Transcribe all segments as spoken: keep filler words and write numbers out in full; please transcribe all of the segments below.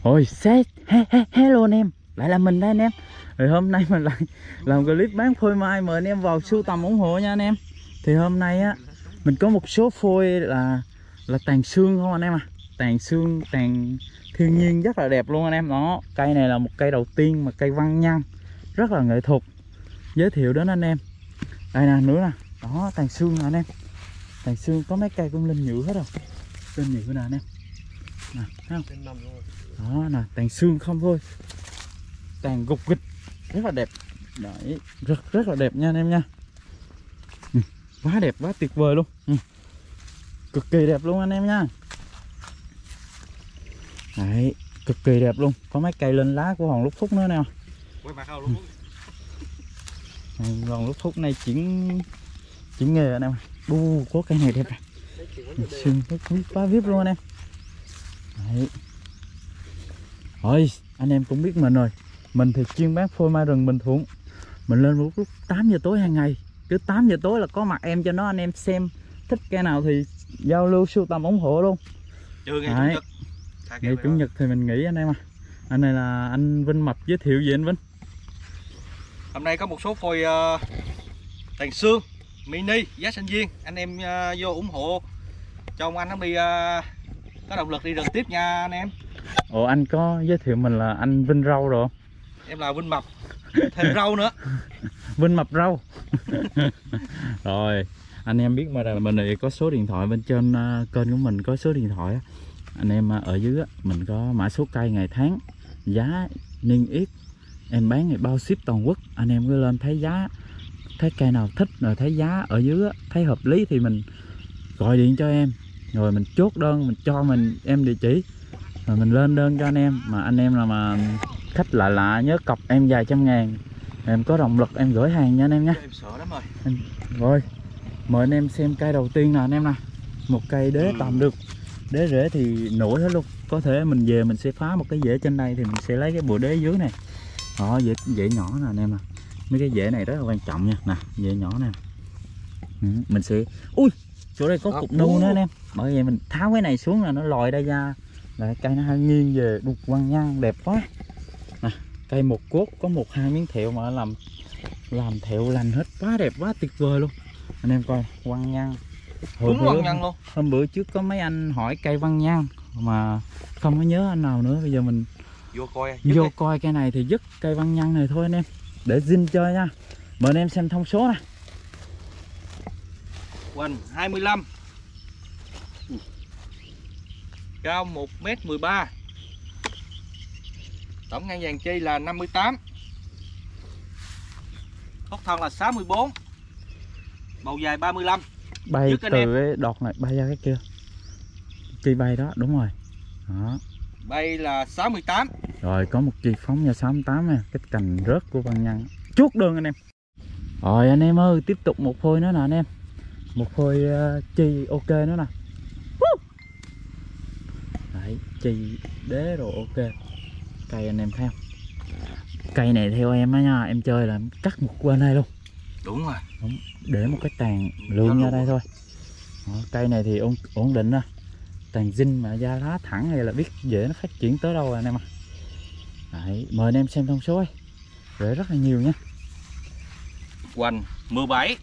Ôi xét he, he, hello anh em, lại là mình đây anh em. Rồi hôm nay mình lại làm clip bán phôi mai, mời anh em vào sưu tầm ủng hộ nha anh em. Thì hôm nay á mình có một số phôi là là tàn xương không anh em à. Tàn xương, tàn thiên nhiên rất là đẹp luôn anh em. Đó, cây này là một cây đầu tiên mà cây văn nhân, rất là nghệ thuật, giới thiệu đến anh em. Đây nè, nữa nè, đó tàn xương nè anh em. Tàn xương có mấy cây cũng lên nhựa hết rồi. Lên nhựa nè anh em. Nè, thấy không? Đó nè, tàn xương không thôi, tàn gục gịch, rất là đẹp. Đấy, rất rất là đẹp nha anh em nha. Ừ, quá đẹp, quá tuyệt vời luôn. Ừ, cực kỳ đẹp luôn anh em nha. Đấy, cực kỳ đẹp luôn. Có mấy cây lên lá của hòn lút thúc nữa nè. Hòn lút thúc này chuyển chuyển nghề anh em. Bu, có cây này đẹp này. Xương quá vip luôn anh em. Đấy. Rồi, anh em cũng biết mình rồi. Mình thì chuyên bán phôi mai rừng Bình Thuận. Mình lên một lúc tám giờ tối hàng ngày. Cứ tám giờ tối là có mặt em cho nó anh em xem. Thích cây nào thì giao lưu sưu tầm ủng hộ luôn. Trừ ngày Chủ nhật. Ngày Chủ nhật thì mình nghỉ anh em à. Anh này là anh Vinh Mập, giới thiệu gì anh Vinh? Hôm nay có một số phôi uh, tàn xương mini giá sinh viên. Anh em uh, vô ủng hộ cho ông anh nó đi uh, có động lực đi rừng tiếp nha anh em. Ồ, anh có giới thiệu mình là anh Vinh Rau rồi không? Em là Vinh Mập, thêm rau nữa. Vinh Mập Rau. Rồi, anh em biết mà là mình này có số điện thoại bên trên uh, kênh của mình, có số điện thoại á. Anh em uh, ở dưới á, mình có mã số cây ngày tháng, giá niêm yết. Em bán ngày bao ship toàn quốc. Anh em cứ lên thấy giá, thấy cây nào thích rồi thấy giá ở dưới á, thấy hợp lý thì mình gọi điện cho em, rồi mình chốt đơn, mình cho mình em địa chỉ, rồi mình lên đơn cho anh em. Mà anh em là mà khách lạ lạ nhớ cọc em vài trăm ngàn, em có động lực em gửi hàng nha anh em nhé. Em sợ lắm rồi. Rồi, mời anh em xem cây đầu tiên nè anh em nè. Một cây đế tầm được, đế rễ thì nổi hết luôn. Có thể mình về mình sẽ phá một cái rễ trên đây thì mình sẽ lấy cái bộ đế dưới này. Đó, rễ, rễ nhỏ nè anh em nè. Mấy cái rễ này rất là quan trọng nha. Nè, rễ nhỏ nè. Ừ, mình sẽ... Ui, chỗ đây có cục nu nữa anh em. Bởi vì mình tháo cái này xuống là nó lòi ra ra. Là cây nó hơi nghiêng về, đục văn nhân đẹp quá. Nè, cây một cốt có một hai miếng thẹo mà làm làm thẹo lành hết, quá đẹp, quá tuyệt vời luôn. Anh em coi, văn nhân. Hồi Đúng bữa, văn nhân luôn. Hôm bữa trước có mấy anh hỏi cây văn nhân mà không có nhớ anh nào nữa. Bây giờ mình vô coi vô đi. coi cây này thì dứt cây văn nhân này thôi anh em, để zin chơi nha. Mời anh em xem thông số nè. Hoành hai mươi lăm, cao một mét mười ba, tổng ngang vàng chi là năm mươi tám, thốt thân là sáu mươi bốn, bầu dài ba mươi lăm. Bay Dứt từ em. cái đọt này bay ra cái kia, chi bay đó, đúng rồi. Đó, Bay là sáu mươi tám. rồi có một chi phóng nha, sáu mươi tám nè, cái cành rớt của văn nhân. Chốt đơn anh em. Rồi anh em ơi, tiếp tục một phôi nữa nè anh em. Một phôi uh, chi ok nữa nè. Đấy, chi đế rồi ok. Cây anh em thấy không? Cây này theo em á nha, em chơi là em cắt một bên đây luôn. Đúng rồi. Đúng, để một cái tàn lượng ra đây thôi. Đó, cây này thì ổn, ổn định đó. Tàn dinh mà da lá thẳng này là biết dễ nó phát triển tới đâu rồi anh em ạ. Đấy, mời anh em xem thông số ấy. Rễ rất là nhiều nha. Hoành mười bảy,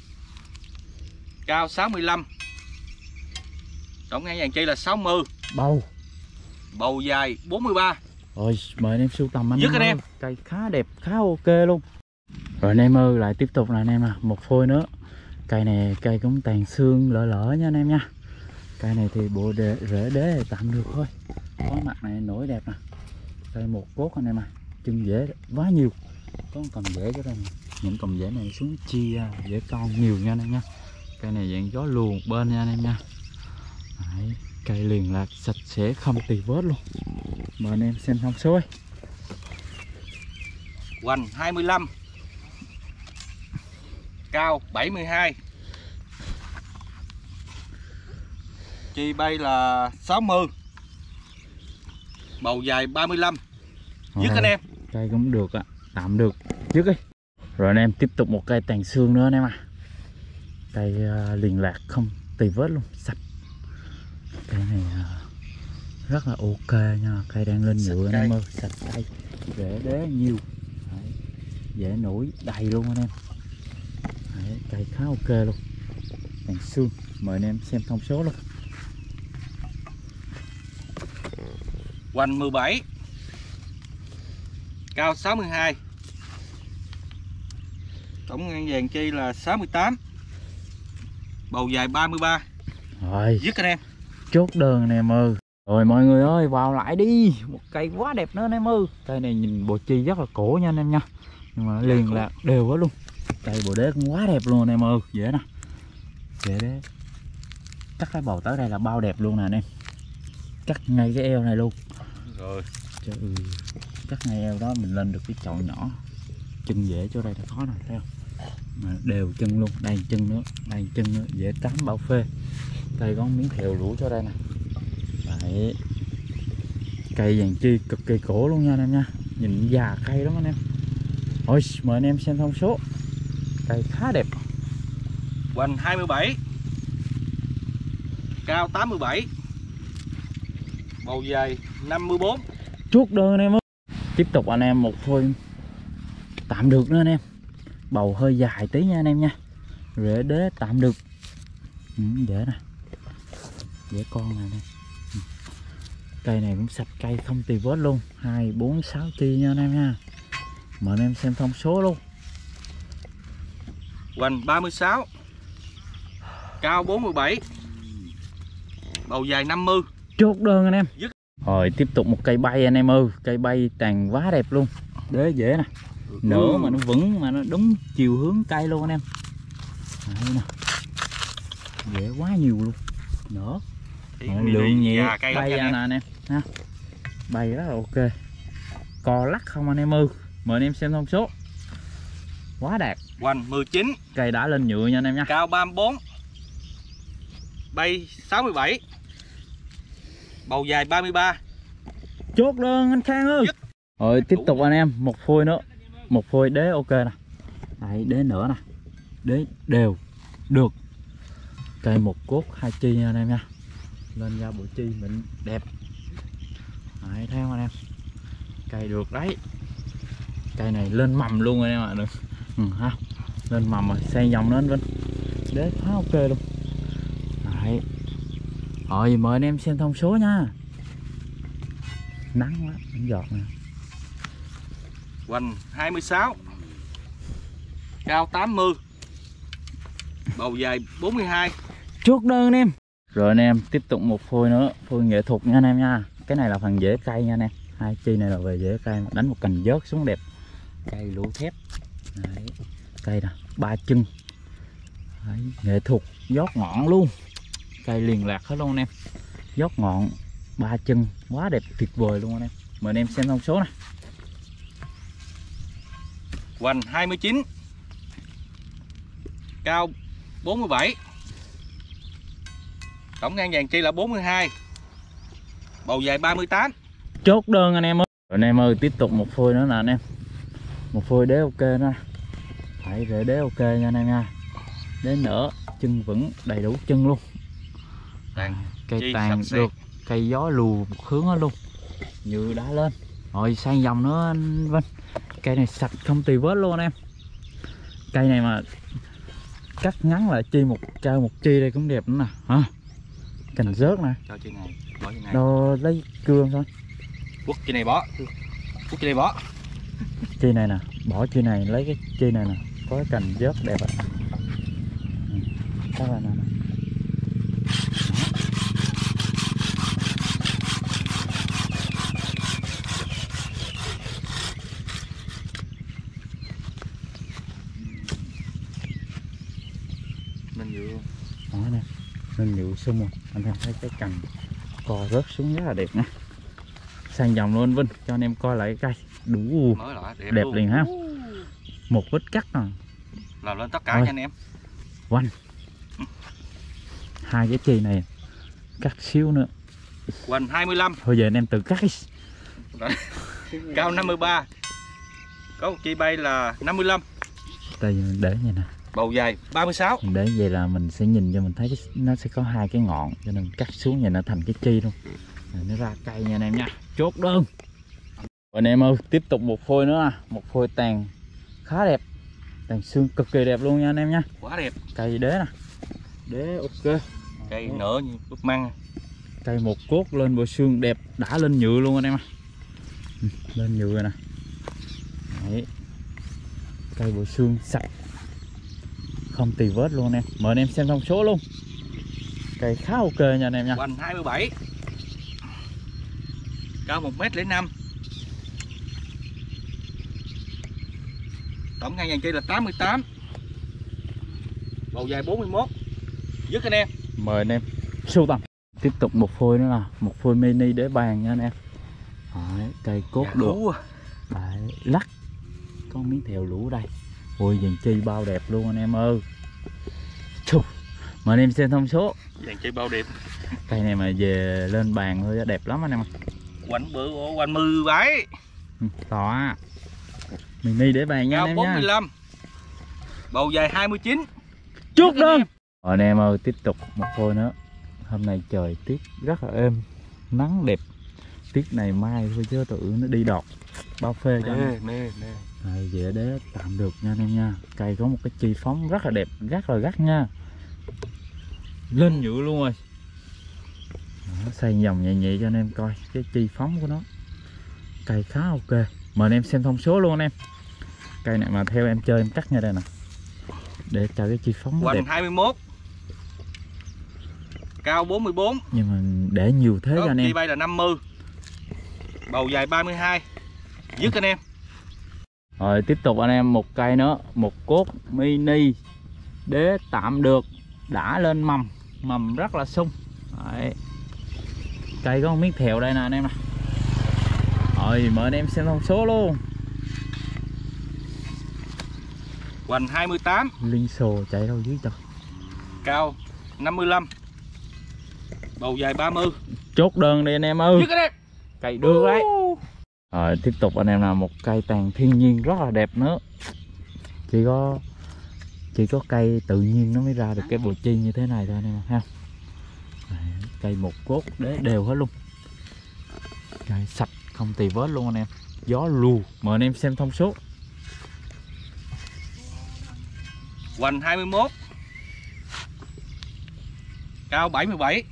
cao sáu mươi lăm, tổng ngang vàng chi là sáu mươi, Bầu. bầu dài bốn mươi ba. Rồi, mời anh em sưu tầm anh, Dứt em anh em. Cây khá đẹp, khá ok luôn. Rồi anh em ơi, lại tiếp tục là anh em à, một phôi nữa. Cây này cây cũng tàn xương lỡ lỡ nha anh em nha. Cây này thì bộ rễ, rễ đế thì tạm được thôi. Có mặt này nổi đẹp nè. Cây một cốt anh em à, chân rễ quá nhiều. Có một cọng rễ cho đây nè. Những cọng rễ này xuống chia rễ con nhiều nha anh em nha. Cây này dạng gió lùa một bên nha anh em nha. Đấy, cây liền lạc sạch sẽ không tì vết luôn. Mời anh em xem thông số ấy. Hoành hai mươi lăm, cao bảy mươi hai, chi bay là sáu mươi, bầu dài ba mươi lăm. Dứt anh em. Cây cũng được ạ, à, tạm được. Dứt đi. Rồi anh em tiếp tục một cây tàn xương nữa anh em à. Cây uh, liền lạc không tì vết luôn, sạch. Cây này uh, rất là ok nha. Cây đang lên nhựa anh em ơi, sạch cây, rễ đế nhiều. Đấy, dễ nổi đầy luôn anh em. Đấy, cây khá ok luôn, tàn xương. Mời anh em xem thông số luôn. Hoành mười bảy, cao sáu mươi hai, tổng ngang vàng chi là sáu mươi tám, bầu dài ba mươi ba. Rồi, Dứt anh em. chốt đơn anh em ơi. Rồi mọi người ơi, vào lại đi. Một cây quá đẹp nữa anh em ơi. Cây này nhìn bộ chi rất là cổ nha anh em nha, nhưng mà nó liền lạc đều quá luôn. Cây bộ đế cũng quá đẹp luôn anh em ơi. Dễ nè, dễ đế. Cắt cái bầu tới đây là bao đẹp luôn nè anh em. Cắt ngay cái eo này luôn. Rồi. Chứ, ừ, cắt ngay eo đó mình lên được cái chậu nhỏ. Chân dễ chỗ đây là khó nè, thấy không? Mà đều chân luôn, đây chân nữa, đây chân nữa, dễ cắm bao phê. Cây có miếng thèo rủ cho đây nè. Đấy, cây vàng chi cực kỳ cổ luôn nha anh em nha, nhìn già cây lắm anh em. Ôi, mời anh em xem thông số. Cây khá đẹp. Hoành hai mươi bảy, cao tám mươi bảy, bầu dài năm mươi bốn. Chốt đơn anh em ơi. Tiếp tục anh em một phôi tạm được nữa anh em. Bầu hơi dài tí nha anh em nha, rễ đế tạm được. Ừ, dễ nè, dễ con này nè. Ừ. Cây này cũng sạch cây không tì vết luôn. Hai bốn sáu chi nha anh em nha. Mời anh em xem thông số luôn. Hoành ba mươi sáu, cao bốn mươi bảy, bầu dài năm mươi. Chốt đơn anh em. Dứt. Rồi tiếp tục một cây bay anh em ơi. Cây bay tàn quá đẹp luôn, đế dễ nè, nở mà nó vững, mà nó đúng chiều hướng cây luôn anh em. Đây nè, dễ quá nhiều luôn, nở lượng nhẹ bay ra nè anh em ha. Bay rất là ok, co lắc không anh em ơi. Mời anh em xem thông số. Quá đạt. Hoành mười chín, Cây đã lên nhựa nha anh em nha. cao ba mươi bốn, bay sáu mươi bảy, bầu dài ba mươi ba. Chốt đơn anh Khang ơi. Dứt. Rồi tiếp tục anh em, một phôi nữa, một phôi đế ok nè. Đấy, đế nữa nè, đế đều được. Cây một cốt hai chi nha anh em nha, lên ra bộ chi mịn đẹp. Đấy, thấy không anh em, cây được đấy. Cây này lên mầm luôn anh em ạ. Được. Ừ, ha. Lên mầm rồi, xây dòng lên Vinh, đế khá ok luôn. Đấy. Rồi mời anh em xem thông số nha. Nắng quá, những giọt nè. Hoành hai mươi sáu, cao tám mươi, bầu dài bốn mươi hai. Chốt đơn anh em. Rồi anh em tiếp tục một phôi nữa, phôi nghệ thuật nha anh em nha. Cái này là phần rễ cây nha anh em. Hai chi này là về rễ cây, đánh một cành vớt xuống đẹp. Cây lũ thép. Đấy. Cây nè, ba chân. Đấy, nghệ thuật, giót ngọn luôn. Cây liền lạc hết luôn anh em. Giót ngọn, ba chân, quá đẹp tuyệt vời luôn anh em. Mời anh em xem thông số nè. Hoành hai mươi chín, cao bốn mươi bảy, tổng ngang vàng chi là bốn mươi hai, bầu dài ba mươi tám. Chốt đơn anh em ơi. Rồi anh em ơi, tiếp tục một phôi nữa nè anh em. Một phôi đế ok nữa. Phải rễ đế ok nha anh em nha. Đế nở, chân vững, đầy đủ chân luôn. Tàn, cây tàn được, cây gió lùa một hướng hết luôn. Như đá lên. Rồi sang dòng nữa anh Vinh. Cây này sạch không tì vết luôn anh em. Cây này mà cắt ngắn lại chi một cao một chi đây cũng đẹp nữa nè. Hả? Cành rớt nè. Cho chi này, bỏ chi này. Đồ lấy cưa thôi. Quất chi này bỏ. Quất chi này bỏ. Chi này nè, bỏ chi này lấy cái chi này nè, có cái cành rớt đẹp ạ. Ừ. Các bạn nè. Nên nhựa. Đó nè, nên nhựa sung rồi. Anh em thấy cái cành co rớt xuống rất là đẹp nè. Sang dòng luôn Vinh, cho anh em coi lại cái cây. Đủ Mới lại, đẹp, đẹp luôn. liền ha. Một vết cắt nè. Làm lên tất cả Rồi. nha anh em. Quanh. Hai cái chi này cắt xíu nữa. Hoành hai mươi lăm, Thôi giờ anh em tự cắt đi. cao năm mươi ba, có một chi bay là năm mươi lăm, Đây để vậy nè. bầu dài ba mươi sáu. Mình để vậy là mình sẽ nhìn cho mình thấy cái, nó sẽ có hai cái ngọn, cho nên cắt xuống vậy nó thành cái chi luôn. Rồi nó ra cây nha anh em nha, chốt đơn. Anh em ơi, tiếp tục một phôi nữa à, một phôi tàn khá đẹp, tàn xương cực kỳ đẹp luôn nha anh em nha. Quá đẹp. Cây đế nè, đế ok. Cây nở như búp măng. Cây một cốt lên bộ xương đẹp, đã lên nhựa luôn anh em ạ. Ừ, lên nhựa nè. Đấy. Cây bộ xương sạch, không tì vết luôn anh em. Mời anh em xem thông số luôn. Cây khá ok nha anh em nha. Hoành hai mươi bảy, cao một mét lẻ năm, tổng ngang dàn chi là tám mươi tám, bầu dài bốn mươi mốt. Dứt anh em. Mời anh em sưu tầm. Tiếp tục một phôi nữa là một phôi mini để bàn nha anh em. Đấy, cây cốt Dạ, được. Đấy, lắc có miếng thèo lũ đây. Ôi dàn chi bao đẹp luôn anh em ơi. Chù. Mời anh em xem thông số. Dàn chi bao đẹp. Cây này mà về lên bàn thôi đẹp lắm anh em. Quanh bự quanh mười bảy. Ừ, to á. Mini để bàn nha Cao anh em bốn nha. mươi lăm, bầu dài hai mươi chín. Chốt đơn. Rồi anh em ơi, tiếp tục một phôi nữa. Hôm nay trời tiết rất là êm, nắng đẹp. Tiết này mai thôi chứ tự nó đi đọt bao phê cho Mê, anh. mê, mê. Đây, vậy để tạm được nha anh em nha. Cây có một cái chi phóng rất là đẹp, rất là gắt nha. Lên nhựa luôn rồi. Đó, xoay vòng nhẹ nhẹ cho anh em coi cái chi phóng của nó. Cây khá ok. Mời anh em xem thông số luôn anh em. Cây này mà theo em chơi em cắt nha đây nè. Để cho cái chi phóng nó đẹp. Hoành hai mươi mốt, cao bốn mươi bốn. Nhưng mà để nhiều thế cho anh em. Chi bay là năm mươi, bầu dài ba mươi hai. Dứt anh em. Rồi tiếp tục anh em một cây nữa, một cốt mini đế tạm được, đã lên mầm, mầm rất là sung. Đấy. Cây có một miếng thèo đây nè anh em nè. Rồi mời anh em xem thông số luôn. Hoành hai mươi tám, Liên xô chạy đâu dưới trời. cao năm mươi lăm, bầu dài ba mươi. Chốt đơn đi anh em ơi. Dứt anh em. Cây được đấy. Rồi tiếp tục anh em là một cây tàn thiên nhiên rất là đẹp nữa. Chỉ có chỉ có cây tự nhiên nó mới ra được cái bộ chi như thế này thôi anh em ha. Đấy, cây một cốt đế đều hết luôn. Cây sạch không tì vết luôn anh em. Gió lù. Mời anh em xem thông số. Hoành hai mươi mốt, cao bảy mươi bảy,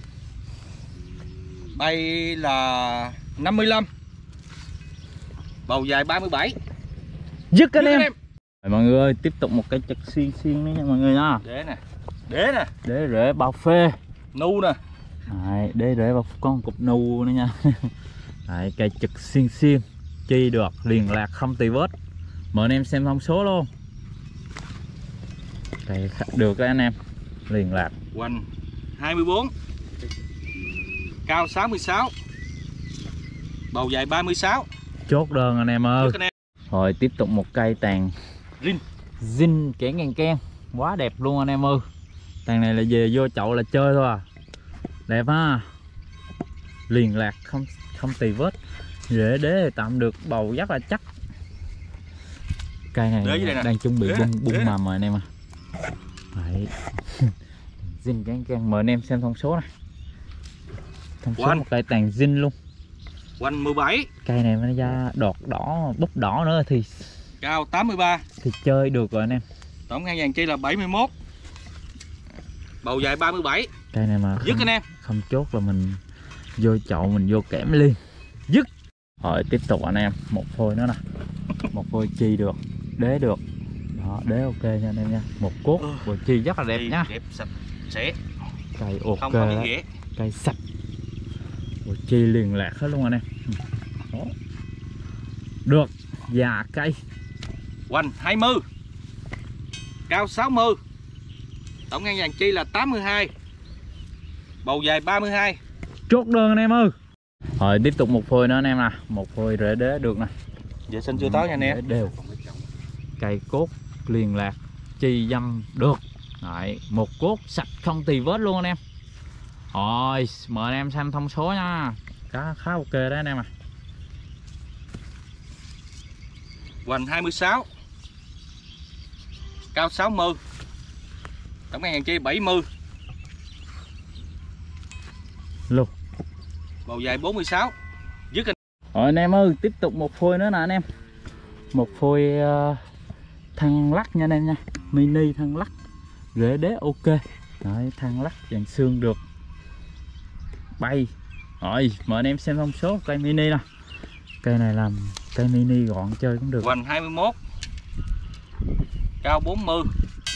bay là năm mươi lăm, bầu dài ba mươi bảy. Dứt anh Dứt em. anh em. Rồi mọi người ơi, tiếp tục một cây chật xiên xiên nữa nha mọi người nha. Đế nè, đế nè, Đế rễ bao phê. nu nè. Đấy, đế rễ bao con cục nu nữa nha. Đấy, cây chật xiên xiên chi được liền lạc không tì vết. Mời anh em xem thông số luôn. Cây được đấy anh em, liền lạc. Hoành hai mươi bốn, cao sáu mươi sáu, bầu dài ba mươi sáu. Chốt đơn anh em ơi. Dứt anh em. Rồi tiếp tục một cây tàn Rin. zin kẻ ngang ken, quá đẹp luôn anh em ơi. Tàn này là về vô chậu là chơi thôi à. Đẹp ha. Liền lạc không không tì vết. Rễ đế thì tạm được, bầu rất là chắc. Cây này đang chuẩn bị bung bung mầm rồi anh em à. Đấy. Zin kẻ ngang ken, mời anh em xem thông số này. Thông số một cây tàn zin luôn. Hoành mười bảy, Cây này nó ra đọt đỏ, búp đỏ nữa thì cao tám mươi ba, thì chơi được rồi anh em. tổng ngang dàn chi là bảy mươi mốt, bầu dài ba mươi bảy. Cây này mà Dứt không, anh em. không chốt là mình vô chậu mình vô kẽm liền. Dứt. Rồi tiếp tục anh em một phôi nữa nè, một phôi chi được, đế được. Đó, đế ok nha anh em nha. Một cốt bộ chi rất là đẹp Chi nha. đẹp sạch sẽ, Cây ok, không có miếng ghẻ. cây sạch, bộ chi liền lạc hết luôn anh em. Đó. Được, già cây. Hoành hai mươi, cao sáu mươi, tổng ngang dàn chi là tám mươi hai, bầu dài ba mươi hai. Chốt đơn anh em ơi. Rồi tiếp tục một phôi nữa anh em nè, một phôi rễ đế được nè. Vệ sinh chưa tới nha anh em. Rễ đều. Cây cốt liền lạc, chi dâm được. Đấy, một cốt sạch không tì vết luôn anh em. Rồi mời anh em xem thông số nha. Cá khá ok đấy anh em à. Hoành hai mươi sáu, cao sáu mươi, tổng ngang dàn chi bảy mươi. Luôn. bầu dài bốn mươi sáu, dứt anh. Rồi anh em ơi, tiếp tục một phôi nữa nè anh em. Một phôi uh, thăng lắc nha anh em nha. Mini thăng lắc, rễ đế ok. Đấy, thăng lắc dàn xương được. Bay. Rồi, mời anh em xem thông số cây mini nè. Cây này làm cây mini gọn chơi cũng được. Hoành hai mươi mốt, cao bốn mươi,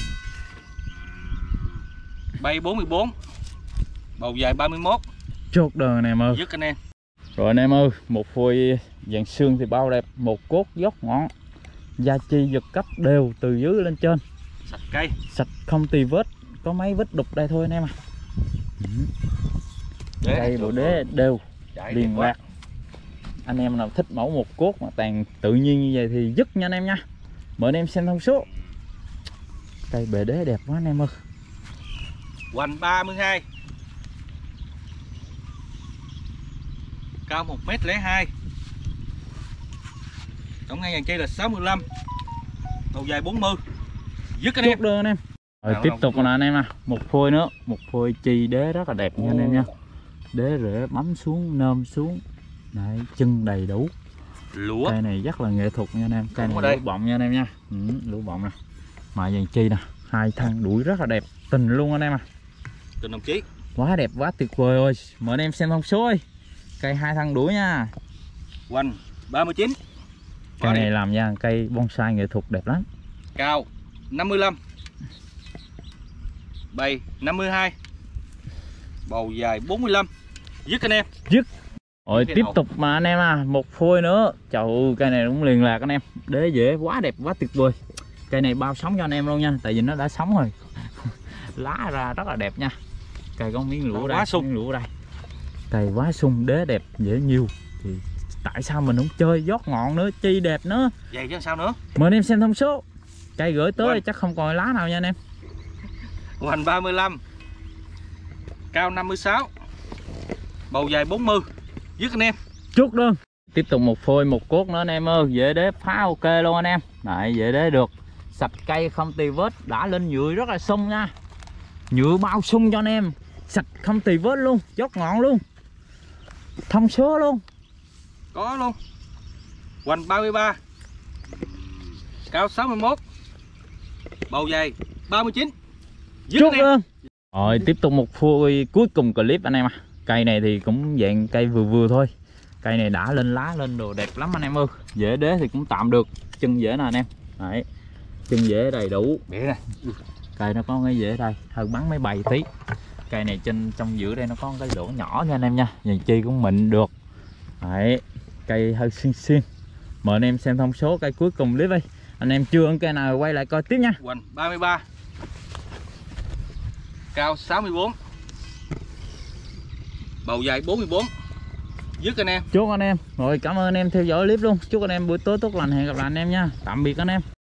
bay bốn mươi bốn, bầu dài ba mươi mốt. Chốt đơn anh em ơi. Dứt anh em. Rồi anh em ơi, một phôi dàn xương thì bao đẹp, một cốt dốc ngọn, da chi giật cấp đều từ dưới lên trên. Sạch cây, sạch không tì vết, có mấy vết đục đây thôi anh em à. đế, Cây bộ đế đều chạy liền lạc. Anh em nào thích mẫu một cốt mà tàn tự nhiên như vậy thì dứt nha anh em nha. Mời anh em xem thông số. Cây bề đế đẹp quá anh em ơi. Hoành ba mươi hai, cao một mét lẻ hai, tổng ngang dàn cây là sáu mươi lăm, đầu dài bốn mươi. Dứt anh em. Chốt đơn anh em. Rồi Nào, tiếp nào, tục là anh em à, một phôi nữa, một phôi chi đế rất là đẹp nha anh em nha. Đế rễ bấm xuống, nôm xuống. Đấy, chân đầy đủ. Lúa. Cây này rất là nghệ thuật nha anh em. Cây này lũ bọng nha anh em nha. Ừ, lũ bọng nè. Mà dàn chi nè, hai thân đuổi rất là đẹp, tình luôn anh em à. Tình đồng chí. Quá đẹp, quá tuyệt vời rồi. Mời anh em xem thông số ơi. Cây hai thân đuổi nha. Hoành ba mươi chín. Cây này làm nha, cây bonsai nghệ thuật đẹp lắm. Cao năm mươi lăm, bay năm mươi hai, bầu dài bốn mươi lăm. Dứt anh em. Dứt. Rồi tiếp đầu. Tục mà anh em à, một phôi nữa. Trời ơi, cây này cũng liền lạc anh em. Đế dễ quá đẹp, quá tuyệt vời. Cây này bao sống cho anh em luôn nha, tại vì nó đã sống rồi. Lá ra rất là đẹp nha. Cây có miếng lũa đây, miếng lũa đây. Cây quá sung, đế đẹp, dễ nhiều. Thì tại sao mình không chơi giót ngọn nữa, chi đẹp nữa. Vậy chứ sao nữa. Mời anh em xem thông số. Cây gửi tới Hoành. Chắc không còn lá nào nha anh em. Hoành ba mươi lăm, cao năm mươi sáu, bầu dài bốn mươi. Dứt anh em. Chốt đơn. Tiếp tục một phôi một cốt nữa anh em ơi. Dễ đế phá ok luôn anh em. Đấy, dễ đế được. Sạch cây không tì vết, đã lên nhựa rất là sung nha. Nhựa bao sung cho anh em. Sạch không tì vết luôn, chốt ngọn luôn. Thông số luôn. Có luôn. Hoành ba mươi ba, cao sáu mươi mốt, bầu dài ba mươi chín. Chốt đơn. Rồi tiếp tục một phôi cuối cùng clip anh em à. Cây này thì cũng dạng cây vừa vừa thôi. Cây này đã lên lá lên đồ đẹp lắm anh em ơi. Dễ đế thì cũng tạm được. Chân dễ nè anh em. Đấy. Chân dễ đầy đủ. Bẻ nè. Cây nó có cái dễ đây, hơn bắn máy bay tí. Cây này trên trong giữa đây nó có cái lỗ nhỏ nha anh em nha. Dàn chi cũng mịn được. Đấy. Cây hơi xiên xiên. Mời anh em xem thông số cây cuối cùng clip đi. Anh em chưa ăn cây nào quay lại coi tiếp nha. Hoành ba mươi ba, cao sáu mươi bốn, bầu dài bốn mươi bốn. Dứt anh em. Chúc anh em. Rồi cảm ơn anh em theo dõi clip luôn. Chúc anh em buổi tối tốt lành. Hẹn gặp lại anh em nha. Tạm biệt anh em.